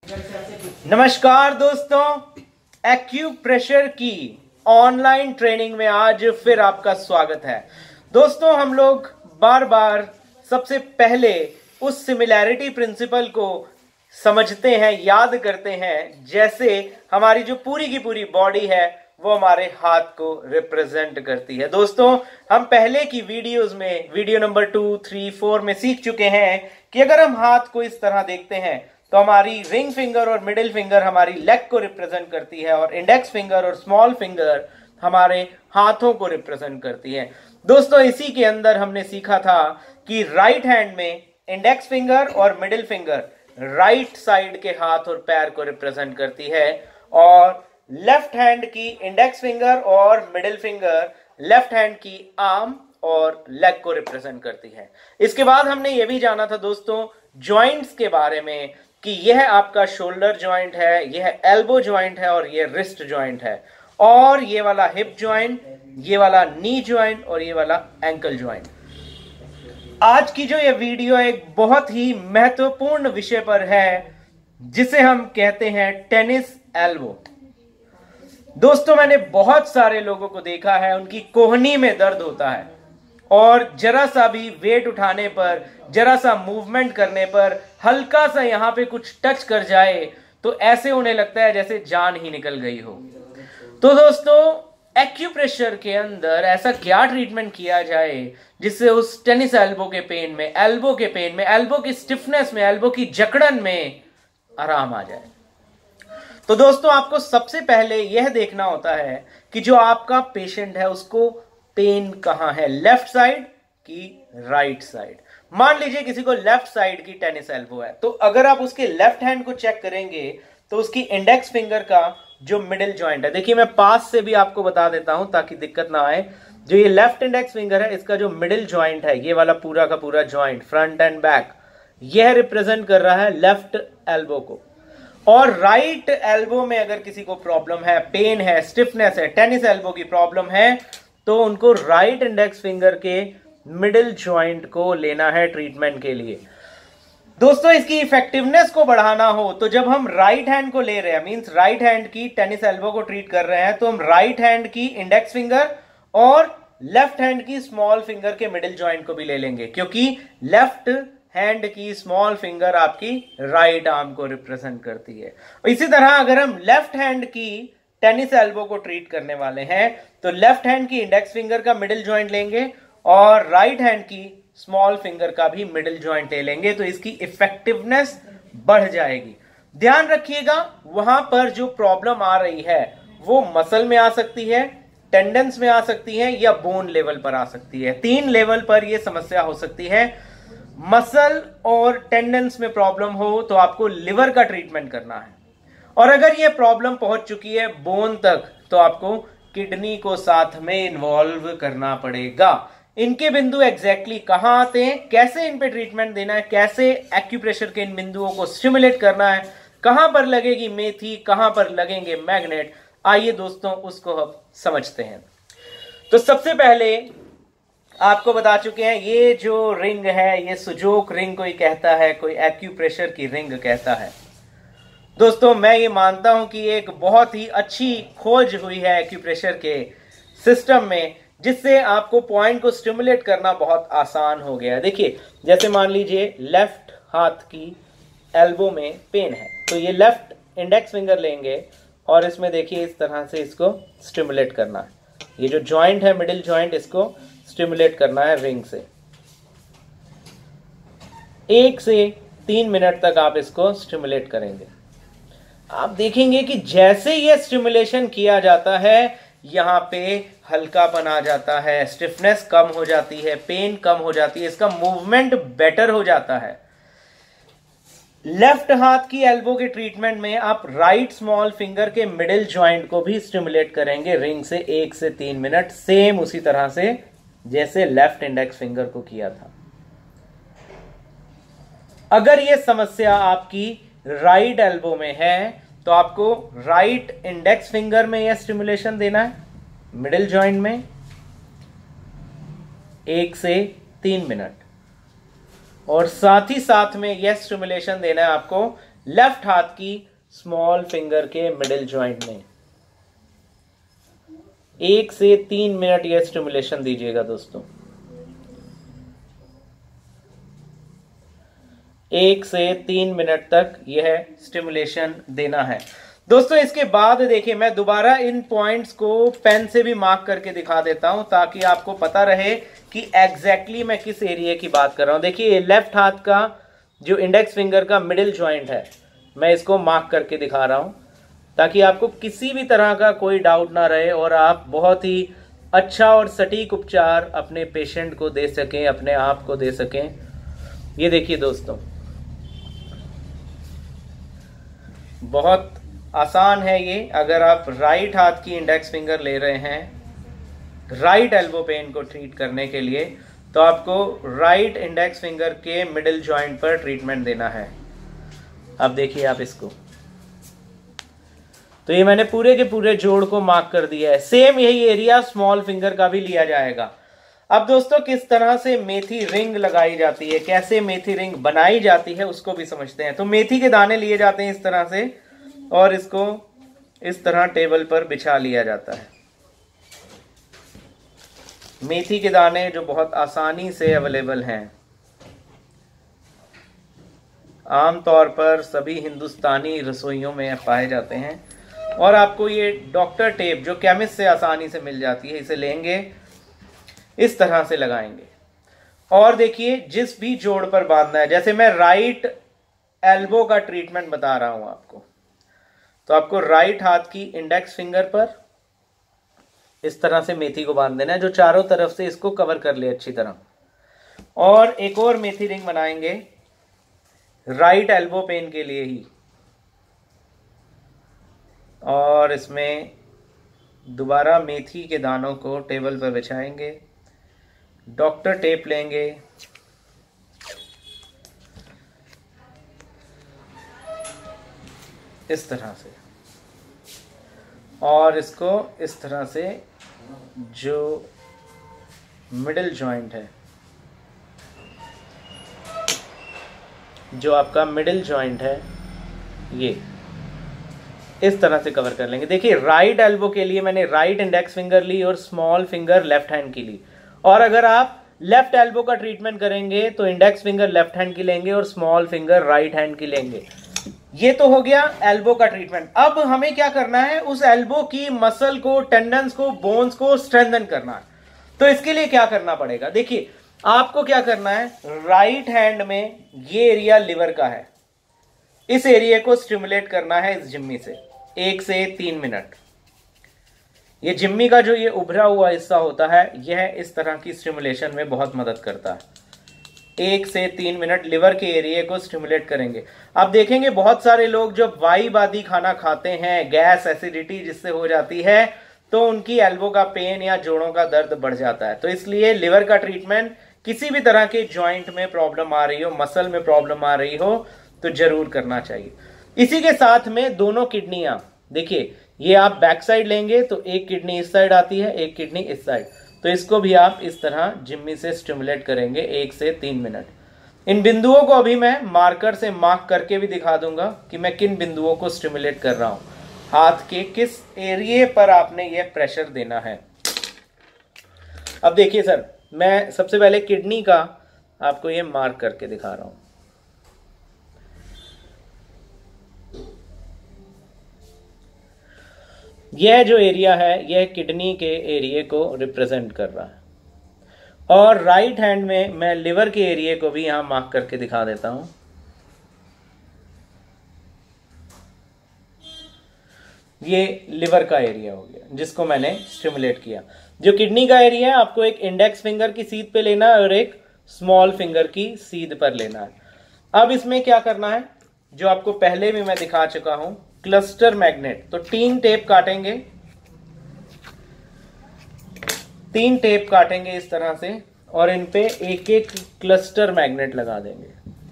नमस्कार दोस्तों, एक्यूप्रेशर की ऑनलाइन ट्रेनिंग में आज फिर आपका स्वागत है। दोस्तों, हम लोग बार बार सबसे पहले उस सिमिलैरिटी प्रिंसिपल को समझते हैं, याद करते हैं, जैसे हमारी जो पूरी की पूरी बॉडी है वो हमारे हाथ को रिप्रेजेंट करती है। दोस्तों, हम पहले की वीडियोस में वीडियो नंबर 2, 3, 4 में सीख चुके हैं कि अगर हम हाथ को इस तरह देखते हैं तो हमारी रिंग फिंगर और मिडिल फिंगर हमारी लेग को रिप्रेजेंट करती है और इंडेक्स फिंगर और स्मॉल फिंगर हमारे हाथों को रिप्रेजेंट करती है। दोस्तों, इसी के अंदर हमने सीखा था कि राइट हैंड में इंडेक्स फिंगर और मिडिल फिंगर राइट साइड के हाथ और पैर को रिप्रेजेंट करती है और लेफ्ट हैंड की इंडेक्स फिंगर और मिडिल फिंगर लेफ्ट हैंड की आर्म और लेग को रिप्रेजेंट करती है। इसके बाद हमने यह भी जाना था दोस्तों जॉइंट्स के बारे में कि यह आपका शोल्डर जॉइंट है, यह एल्बो जॉइंट है और यह रिस्ट जॉइंट है, और ये वाला हिप जॉइंट, ये वाला नी जॉइंट और ये वाला एंकल जॉइंट। आज की जो ये वीडियो एक बहुत ही महत्वपूर्ण विषय पर है जिसे हम कहते हैं टेनिस एल्बो। दोस्तों, मैंने बहुत सारे लोगों को देखा है, उनकी कोहनी में दर्द होता है और जरा सा भी वेट उठाने पर, जरा सा मूवमेंट करने पर, हल्का सा यहां पे कुछ टच कर जाए तो ऐसे उन्हें लगता है जैसे जान ही निकल गई हो। तो दोस्तों, एक्यूप्रेशर के अंदर ऐसा क्या ट्रीटमेंट किया जाए जिससे उस टेनिस एल्बो के पेन में, एल्बो के पेन में, एल्बो की स्टिफनेस में, एल्बो की जकड़न में आराम आ जाए। तो दोस्तों, आपको सबसे पहले यह देखना होता है कि जो आपका पेशेंट है उसको पेन कहां है, लेफ्ट साइड की राइट साइड। मान लीजिए किसी को लेफ्ट साइड की टेनिस एल्बो है, तो अगर आप उसके लेफ्ट हैंड को चेक करेंगे तो उसकी इंडेक्स फिंगर का जो मिडिल जॉइंट है, देखिए मैं पास से भी आपको बता देता हूं ताकि दिक्कत ना आए। जो ये लेफ्ट इंडेक्स फिंगर है, इसका जो मिडिल जॉइंट है, ये वाला पूरा का पूरा जॉइंट, फ्रंट एंड बैक, यह रिप्रेजेंट कर रहा है लेफ्ट एल्बो को। और राइट एल्बो में अगर किसी को प्रॉब्लम है, पेन है, स्टिफनेस है, टेनिस एल्बो की प्रॉब्लम है, तो उनको राइट इंडेक्स फिंगर के मिडिल जॉइंट को लेना है ट्रीटमेंट के लिए। दोस्तों, इसकी इफेक्टिवनेस को बढ़ाना हो तो जब हम राइट हैंड को ले रहे हैं, मींस राइट हैंड की टेनिस एल्बो को ट्रीट कर रहे हैं, तो हम राइट हैंड की इंडेक्स फिंगर और लेफ्ट हैंड की स्मॉल फिंगर के मिडिल जॉइंट को भी ले लेंगे, क्योंकि लेफ्ट हैंड की स्मॉल फिंगर आपकी राइट आर्म को रिप्रेजेंट करती है। इसी तरह अगर हम लेफ्ट हैंड की टेनिस एल्बो को ट्रीट करने वाले हैं तो लेफ्ट हैंड की इंडेक्स फिंगर का मिडिल जॉइंट लेंगे और राइट हैंड की स्मॉल फिंगर का भी मिडिल जॉइंट ले लेंगे, तो इसकी इफेक्टिवनेस बढ़ जाएगी। ध्यान रखिएगा, वहां पर जो प्रॉब्लम आ रही है वो मसल में आ सकती है, टेंडन्स में आ सकती है या बोन लेवल पर आ सकती है। 3 लेवल पर यह समस्या हो सकती है। मसल और टेंडन्स में प्रॉब्लम हो तो आपको लिवर का ट्रीटमेंट करना है, और अगर यह प्रॉब्लम पहुंच चुकी है बोन तक तो आपको किडनी को साथ में इन्वॉल्व करना पड़ेगा। इनके बिंदु एग्जैक्टली कहां आते हैं, कैसे इन पे ट्रीटमेंट देना है, कैसे एक्यूप्रेशर के इन बिंदुओं को स्टिमुलेट करना है, कहां पर लगेगी मेथी, कहां पर लगेंगे मैग्नेट, आइए दोस्तों उसको हम समझते हैं। तो सबसे पहले आपको बता चुके हैं, ये जो रिंग है ये सुजोक रिंग कोई कहता है, कोई एक्यूप्रेशर की रिंग कहता है। दोस्तों, मैं ये मानता हूं कि एक बहुत ही अच्छी खोज हुई है एक्यूप्रेशर के सिस्टम में, जिससे आपको पॉइंट को स्टिमुलेट करना बहुत आसान हो गया है। देखिए, जैसे मान लीजिए लेफ्ट हाथ की एल्बो में पेन है, तो ये लेफ्ट इंडेक्स फिंगर लेंगे और इसमें देखिए इस तरह से इसको स्टिमुलेट करना है। ये जो जॉइंट है मिडिल जॉइंट, इसको स्टिमुलेट करना है रिंग से। 1 से 3 मिनट तक आप इसको स्टिमुलेट करेंगे। आप देखेंगे कि जैसे ये स्टिमुलेशन किया जाता है यहां पे हल्कापन आ जाता है, स्टिफनेस कम हो जाती है, पेन कम हो जाती है, इसका मूवमेंट बेटर हो जाता है। लेफ्ट हाथ की एल्बो के ट्रीटमेंट में आप राइट स्मॉल फिंगर के मिडिल जॉइंट को भी स्टिमुलेट करेंगे रिंग से 1 से 3 मिनट, सेम उसी तरह से जैसे लेफ्ट इंडेक्स फिंगर को किया था। अगर यह समस्या आपकी राइट एल्बो में है तो आपको राइट इंडेक्स फिंगर में यह स्टिमुलेशन देना है मिडिल जॉइंट में 1 से 3 मिनट, और साथ ही साथ में यह स्टिमुलेशन देना है आपको लेफ्ट हाथ की स्मॉल फिंगर के मिडिल जॉइंट में। 1 से 3 मिनट यह स्टिमुलेशन दीजिएगा दोस्तों। 1 से 3 मिनट तक यह स्टिमुलेशन देना है दोस्तों। इसके बाद देखिए मैं दोबारा इन पॉइंट्स को पेन से भी मार्क करके दिखा देता हूं ताकि आपको पता रहे कि एग्जैक्टली मैं किस एरिया की बात कर रहा हूं। देखिए लेफ्ट हाथ का जो इंडेक्स फिंगर का मिडिल जॉइंट है, मैं इसको मार्क करके दिखा रहा हूं ताकि आपको किसी भी तरह का कोई डाउट ना रहे और आप बहुत ही अच्छा और सटीक उपचार अपने पेशेंट को दे सकें, अपने आप को दे सकें। ये देखिए दोस्तों, बहुत आसान है ये। अगर आप राइट हाथ की इंडेक्स फिंगर ले रहे हैं राइट एल्बो पेन को ट्रीट करने के लिए, तो आपको राइट इंडेक्स फिंगर के मिडिल जॉइंट पर ट्रीटमेंट देना है। अब देखिए आप इसको, तो ये मैंने पूरे के पूरे जोड़ को मार्क कर दिया है। सेम यही एरिया स्मॉल फिंगर का भी लिया जाएगा। अब दोस्तों किस तरह से मेथी रिंग लगाई जाती है, कैसे मेथी रिंग बनाई जाती है उसको भी समझते हैं। तो मेथी के दाने लिए जाते हैं इस तरह से और इसको इस तरह टेबल पर बिछा लिया जाता है। मेथी के दाने जो बहुत आसानी से अवेलेबल हैं, आमतौर पर सभी हिंदुस्तानी रसोइयों में पाए जाते हैं। और आपको ये डॉक्टर टेप जो केमिस्ट से आसानी से मिल जाती है, इसे लेंगे, इस तरह से लगाएंगे। और देखिए जिस भी जोड़ पर बांधना है, जैसे मैं राइट एल्बो का ट्रीटमेंट बता रहा हूं आपको, तो आपको राइट हाथ की इंडेक्स फिंगर पर इस तरह से मेथी को बांध देना है जो चारों तरफ से इसको कवर कर ले अच्छी तरह। और एक और मेथी रिंग बनाएंगे राइट एल्बो पेन के लिए ही, और इसमें दोबारा मेथी के दानों को टेबल पर बिछाएंगे, डॉक्टर टेप लेंगे, इस तरह से, और इसको इस तरह से जो मिडिल जॉइंट है, जो आपका मिडिल जॉइंट है, ये इस तरह से कवर कर लेंगे। देखिए राइट एल्बो के लिए मैंने राइट इंडेक्स फिंगर ली और स्मॉल फिंगर लेफ्ट हैंड की ली। और अगर आप लेफ्ट एल्बो का ट्रीटमेंट करेंगे तो इंडेक्स फिंगर लेफ्ट हैंड की लेंगे और स्मॉल फिंगर राइट हैंड की लेंगे। ये तो हो गया एल्बो का ट्रीटमेंट। अब हमें क्या करना है, उस एल्बो की मसल को, टेंडन्स को, बोन्स को स्ट्रेंथन करना है। तो इसके लिए क्या करना पड़ेगा, देखिए आपको क्या करना है, राइट हैंड में ये एरिया लिवर का है, इस एरिया को स्टिमुलेट करना है इस जिम्मी से 1 से 3 मिनट। ये जिम्मी का जो ये उभरा हुआ हिस्सा होता है, यह इस तरह की स्टिमुलेशन में बहुत मदद करता है। 1 से 3 मिनट लिवर के एरिया को स्टिमुलेट करेंगे। आप देखेंगे बहुत सारे लोग जब वाईबादी खाना खाते हैं, गैस एसिडिटी जिससे हो जाती है, तो उनकी एल्बो का पेन या जोड़ों का दर्द बढ़ जाता है। तो इसलिए लिवर का ट्रीटमेंट, किसी भी तरह के जॉइंट में प्रॉब्लम आ रही हो, मसल में प्रॉब्लम आ रही हो, तो जरूर करना चाहिए। इसी के साथ में दोनों किडनियां, देखिए ये आप बैक साइड लेंगे तो एक किडनी इस साइड आती है, एक किडनी इस साइड, तो इसको भी आप इस तरह जिम्मी से स्टिमुलेट करेंगे 1 से 3 मिनट। इन बिंदुओं को अभी मैं मार्कर से मार्क करके भी दिखा दूंगा कि मैं किन बिंदुओं को स्टिमुलेट कर रहा हूं, हाथ के किस एरिया पर आपने यह प्रेशर देना है। अब देखिए सर, मैं सबसे पहले किडनी का आपको ये मार्क करके दिखा रहा हूं। यह जो एरिया है, यह किडनी के एरिया को रिप्रेजेंट कर रहा है। और राइट हैंड में मैं लिवर के एरिया को भी यहां मार्क करके दिखा देता हूं। ये लिवर का एरिया हो गया जिसको मैंने स्टिमुलेट किया। जो किडनी का एरिया है, आपको एक इंडेक्स फिंगर की सीध पे लेना है और एक स्मॉल फिंगर की सीध पर लेना है। अब इसमें क्या करना है, जो आपको पहले भी मैं दिखा चुका हूं, क्लस्टर मैग्नेट। तो 3 टेप काटेंगे, 3 टेप काटेंगे इस तरह से, और इन पे एक एक क्लस्टर मैग्नेट लगा देंगे।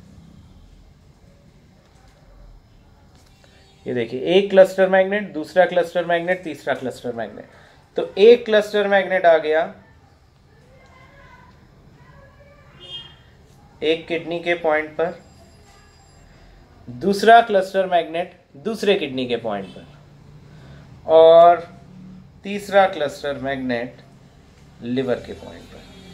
ये देखिए, एक क्लस्टर मैग्नेट, दूसरा क्लस्टर मैग्नेट, तीसरा क्लस्टर मैग्नेट। तो एक क्लस्टर मैग्नेट आ गया एक किडनी के पॉइंट पर, दूसरा क्लस्टर मैग्नेट दूसरे किडनी के पॉइंट पर और तीसरा क्लस्टर मैग्नेट लिवर के पॉइंट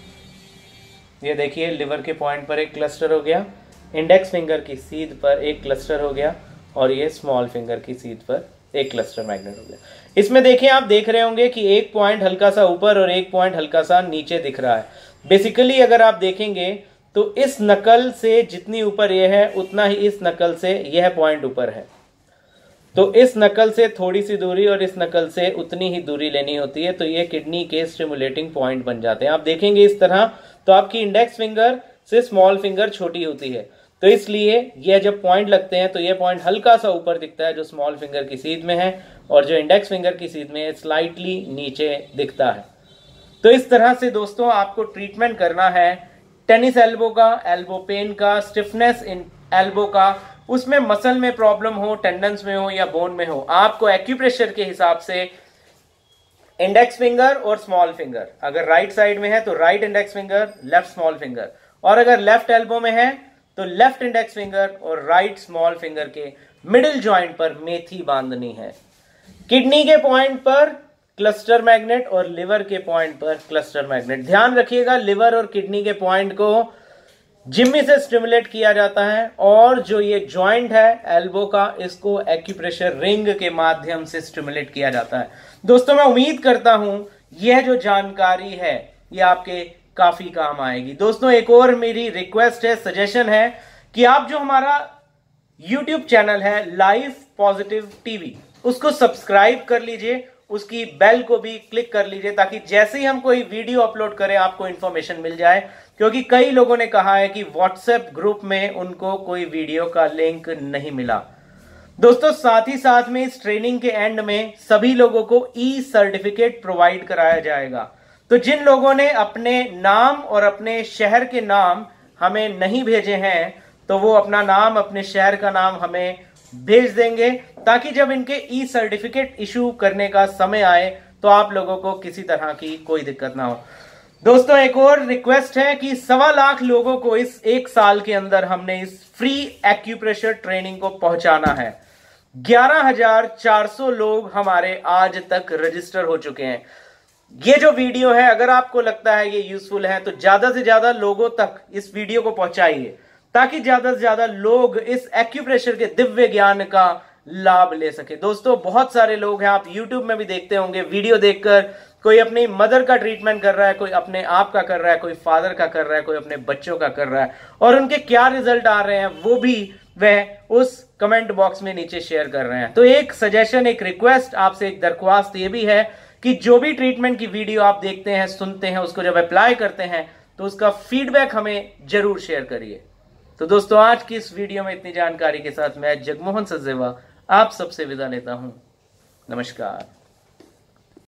पर। ये देखिए लिवर के पॉइंट पर एक क्लस्टर हो गया, इंडेक्स फिंगर की सीध पर एक क्लस्टर हो गया और ये स्मॉल फिंगर की सीध पर एक क्लस्टर मैग्नेट हो गया। इसमें देखिए आप देख रहे होंगे कि एक पॉइंट हल्का सा ऊपर और एक पॉइंट हल्का सा नीचे दिख रहा है। बेसिकली अगर आप देखेंगे तो इस नकल से जितनी ऊपर यह है उतना ही इस नकल से यह पॉइंट ऊपर है। तो इस नकल से थोड़ी सी दूरी और इस नकल से उतनी ही दूरी लेनी होती है, तो ये किडनी के स्टिमुलेटिंग पॉइंट बन जाते हैं। आप देखेंगे इस तरह तो आपकी इंडेक्स फिंगर से स्मॉल फिंगर छोटी होती है, तो इसलिए यह जब पॉइंट लगते हैं तो यह पॉइंट हल्का सा ऊपर दिखता है जो स्मॉल फिंगर की सीध में है, और जो इंडेक्स फिंगर की सीध में है स्लाइटली नीचे दिखता है। तो इस तरह से दोस्तों आपको ट्रीटमेंट करना है टेनिस एल्बो का, एल्बो पेन का, स्टिफनेस इन एल्बो का, उसमें मसल में प्रॉब्लम हो, टेंडन्स में हो या बोन में हो, आपको एक्यूप्रेशर के हिसाब से इंडेक्स फिंगर और स्मॉल फिंगर, अगर राइट साइड में है तो right index finger, left small finger, और अगर लेफ्ट एल्बो में है तो लेफ्ट इंडेक्स फिंगर और राइट स्मॉल फिंगर के मिडिल जॉइंट पर मेथी बांधनी है। किडनी के पॉइंट पर क्लस्टर मैग्नेट और लिवर के पॉइंट पर क्लस्टर मैग्नेट। ध्यान रखिएगा लिवर और किडनी के पॉइंट को जिम्मी से स्टिमुलेट किया जाता है, और जो ये जॉइंट है एल्बो का इसको एक्यूप्रेशर रिंग के माध्यम से स्टिमुलेट किया जाता है। दोस्तों मैं उम्मीद करता हूं यह जो जानकारी है ये आपके काफी काम आएगी। दोस्तों एक और मेरी रिक्वेस्ट है, सजेशन है कि आप जो हमारा YouTube चैनल है लाइफ पॉजिटिव टीवी उसको सब्सक्राइब कर लीजिए, उसकी बेल को भी क्लिक कर लीजिए ताकि जैसे ही हम कोई वीडियो अपलोड करें आपको इंफॉर्मेशन मिल जाए, क्योंकि कई लोगों ने कहा है कि व्हाट्सएप ग्रुप में उनको कोई वीडियो का लिंक नहीं मिला। दोस्तों साथ ही साथ में इस ट्रेनिंग के एंड में सभी लोगों को ई सर्टिफिकेट प्रोवाइड कराया जाएगा। तो जिन लोगों ने अपने नाम और अपने शहर के नाम हमें नहीं भेजे हैं तो वो अपना नाम, अपने शहर का नाम हमें भेज देंगे, ताकि जब इनके ई सर्टिफिकेट इशू करने का समय आए तो आप लोगों को किसी तरह की कोई दिक्कत ना हो। दोस्तों एक और रिक्वेस्ट है कि 1.25 लाख लोगों को इस 1 साल के अंदर हमने इस फ्री एक्यूप्रेशर ट्रेनिंग को पहुंचाना है। 11,400 लोग हमारे आज तक रजिस्टर हो चुके हैं। ये जो वीडियो है अगर आपको लगता है ये यूजफुल है तो ज्यादा से ज्यादा लोगों तक इस वीडियो को पहुंचाइए, ताकि ज्यादा से ज्यादा लोग इस एक्यूप्रेशर के दिव्य ज्ञान का लाभ ले सके। दोस्तों बहुत सारे लोग हैं, आप YouTube में भी देखते होंगे, वीडियो देखकर कोई अपनी मदर का ट्रीटमेंट कर रहा है, कोई अपने आप का कर रहा है, कोई फादर का कर रहा है, कोई अपने बच्चों का कर रहा है, और उनके क्या रिजल्ट आ रहे हैं वो भी वह उस कमेंट बॉक्स में नीचे शेयर कर रहे हैं। तो एक सजेशन, एक रिक्वेस्ट आपसे, एक दरख्वास्त ये भी है कि जो भी ट्रीटमेंट की वीडियो आप देखते हैं, सुनते हैं, उसको जब अप्लाई करते हैं तो उसका फीडबैक हमें जरूर शेयर करिए। तो दोस्तों आज की इस वीडियो में इतनी जानकारी के साथ मैं जगमोहन सचदेवा आप सबसे विदा लेता हूं। नमस्कार।